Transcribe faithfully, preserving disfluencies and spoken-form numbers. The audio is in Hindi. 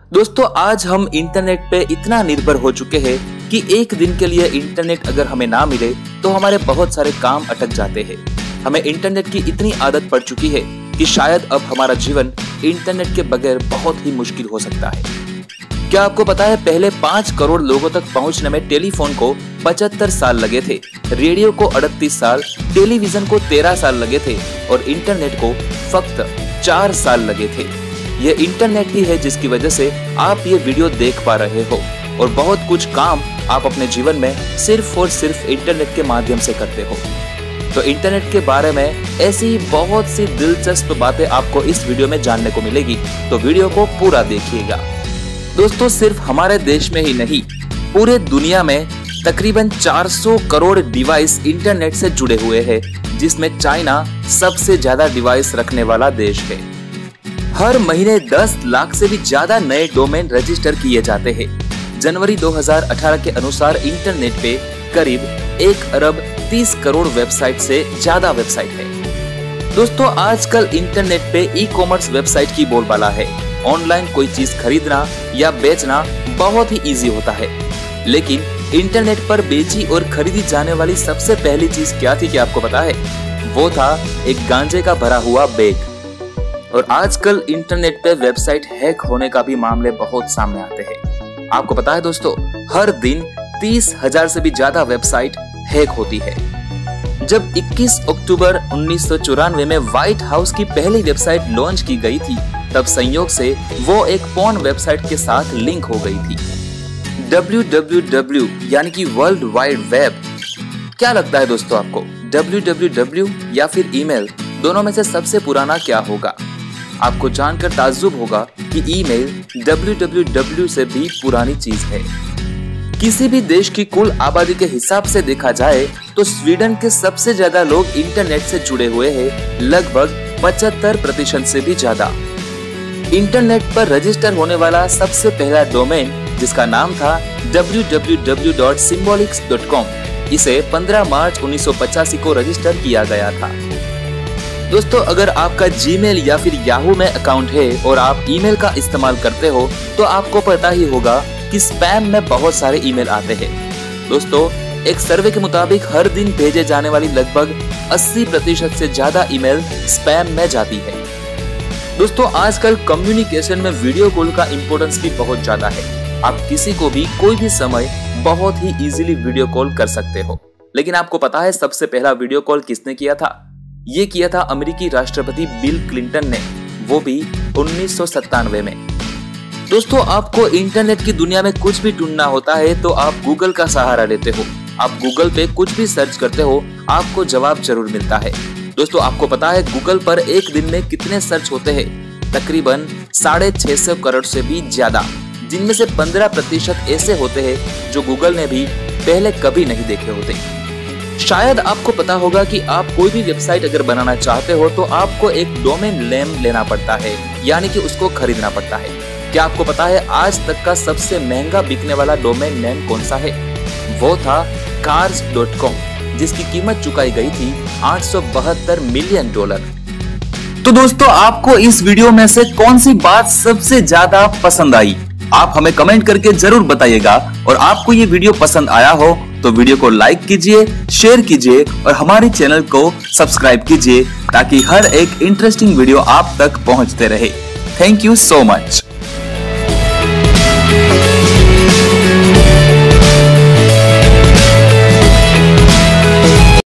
दोस्तों आज हम इंटरनेट पे इतना निर्भर हो चुके हैं कि एक दिन के लिए इंटरनेट अगर हमें ना मिले तो हमारे बहुत सारे काम अटक जाते हैं। हमें इंटरनेट की इतनी आदत पड़ चुकी है कि शायद अब हमारा जीवन इंटरनेट के बगैर बहुत ही मुश्किल हो सकता है। क्या आपको पता है पहले पाँच करोड़ लोगों तक पहुंचने में टेलीफोन को पचहत्तर साल लगे थे, रेडियो को अड़तीस साल, टेलीविजन को तेरह साल लगे थे और इंटरनेट को फक्त चार साल लगे थे। यह इंटरनेट ही है जिसकी वजह से आप ये वीडियो देख पा रहे हो और बहुत कुछ काम आप अपने जीवन में सिर्फ और सिर्फ इंटरनेट के माध्यम से करते हो। तो इंटरनेट के बारे में ऐसी बहुत सी दिलचस्प बातें आपको इस वीडियो में जानने को मिलेगी, तो वीडियो को पूरा देखिएगा। दोस्तों सिर्फ हमारे देश में ही नहीं, पूरे दुनिया में तकरीबन चार सौ करोड़ डिवाइस इंटरनेट से जुड़े हुए हैं, जिसमें चाइना सबसे ज्यादा डिवाइस रखने वाला देश है। हर महीने दस लाख से भी ज्यादा नए डोमेन रजिस्टर किए जाते हैं। जनवरी दो हज़ार अठारह के अनुसार इंटरनेट पे करीब एक अरब तीस करोड़ वेबसाइट से ज्यादा वेबसाइट है। दोस्तों आजकल इंटरनेट पे ई कॉमर्स वेबसाइट की बोलबाला है। ऑनलाइन कोई चीज खरीदना या बेचना बहुत ही इजी होता है, लेकिन इंटरनेट पर बेची और खरीदी जाने वाली सबसे पहली चीज क्या थी, क्या आपको पता है? वो था एक गांजे का भरा हुआ बैग। और आजकल इंटरनेट पे वेबसाइट हैक होने का भी मामले बहुत सामने आते हैं। आपको पता है दोस्तों, हर दिन तीस हजार से भी ज्यादा वेबसाइट हैक होती है। जब इक्कीस अक्टूबर उन्नीस सौ चौरानवे में व्हाइट हाउस की पहली वेबसाइट लॉन्च की गई थी, तब संयोग से वो एक पोर्न वेबसाइट के साथ लिंक हो गई थी। डब्ल्यू डब्ल्यू डब्ल्यू यानी कि वर्ल्ड वाइड वेब। क्या लगता है दोस्तों आपको, डब्ल्यू डब्ल्यू डब्ल्यू या फिर ईमेल, दोनों में से सबसे पुराना क्या होगा? आपको जानकर ताज्जुब होगा कि ईमेल डब्ल्यू डब्ल्यू डब्ल्यू से भी पुरानी चीज है। किसी भी देश की कुल आबादी के हिसाब से देखा जाए तो स्वीडन के सबसे ज्यादा लोग इंटरनेट से जुड़े हुए हैं, लगभग पचहत्तर प्रतिशत से भी ज्यादा। इंटरनेट पर रजिस्टर होने वाला सबसे पहला डोमेन, जिसका नाम था W W W dot Symbolics dot com, इसे पंद्रह मार्च उन्नीस सौ पचासी को रजिस्टर किया गया था। दोस्तों अगर आपका जीमेल या फिर याहू में अकाउंट है और आप ईमेल का इस्तेमाल करते हो तो आपको पता ही होगा कि स्पैम में बहुत सारे ईमेल आते हैं। दोस्तों एक सर्वे के मुताबिक हर दिन भेजे जाने वाली लगभग अस्सी प्रतिशत से ज्यादा ईमेल स्पैम में जाती है। दोस्तों आजकल कम्युनिकेशन में वीडियो कॉल का इम्पोर्टेंस भी बहुत ज्यादा है। आप किसी को भी कोई भी समय बहुत ही इजीली वीडियो कॉल कर सकते हो। लेकिन आपको पता है सबसे पहला वीडियो कॉल किसने किया था? ये किया था अमेरिकी राष्ट्रपति बिल क्लिंटन ने, वो भी उन्नीस सौ सत्तानवे में। दोस्तों आपको इंटरनेट की दुनिया में कुछ भी ढूंढना होता है तो आप गूगल का सहारा लेते हो। आप गूगल पे कुछ भी सर्च करते हो, आपको जवाब जरूर मिलता है। दोस्तों आपको पता है गूगल पर एक दिन में कितने सर्च होते हैं? तकरीबन साढ़े छह सौ करोड़ से भी ज्यादा, जिनमें से पंद्रह प्रतिशत ऐसे होते हैं जो गूगल ने भी पहले कभी नहीं देखे होते। शायद आपको पता होगा कि आप कोई भी वेबसाइट अगर बनाना चाहते हो तो आपको एक डोमेन नेम लेना पड़ता है, यानी कि उसको खरीदना पड़ता है। क्या आपको पता है आज तक का सबसे महंगा बिकने वाला डोमेन नेम कौन सा है? वो था कार्स डॉट कॉम, जिसकी कीमत चुकाई गई थी आठ सौ बहत्तर मिलियन डॉलर। तो दोस्तों आपको इस वीडियो में से कौन सी बात सबसे ज्यादा पसंद आई? आप हमें कमेंट करके जरूर बताइएगा। और आपको ये वीडियो पसंद आया हो तो वीडियो को लाइक कीजिए, शेयर कीजिए और हमारे चैनल को सब्सक्राइब कीजिए, ताकि हर एक इंटरेस्टिंग वीडियो आप तक पहुंचते रहे। Thank you so much.